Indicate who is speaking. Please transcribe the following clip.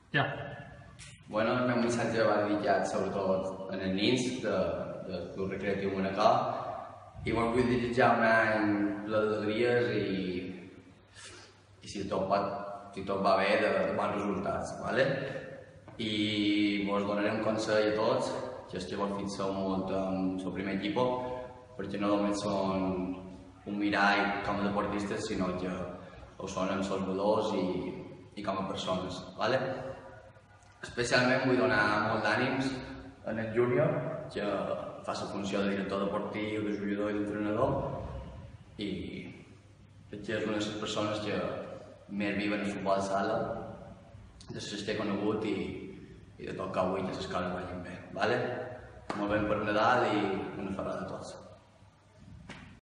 Speaker 1: Ja.
Speaker 2: Bueno, el meu missatge va dedicat sobretot en els nens del Club Recreatiu Manacor i vull desitjar un any ple d'alegries i si tot va bé, de bons resultats, ¿vale? I vos donaré un consell a tots, que és que vos fixeu molt en el primer equip, perquè no només són un mirall com a deportistes, sinó que ho són en els valors i com a persones, ¿vale? Especialment vull donar molt d'ànims en el júnior, que fa la funció de director deportiu, de jugador i d'entrenador, i que és una de les persones que més viuen el futbol sala, de les que he conegut i de tot que vull que les coses vagin bé, ¿vale? Molt ben per Nadal i una ferrada a tots.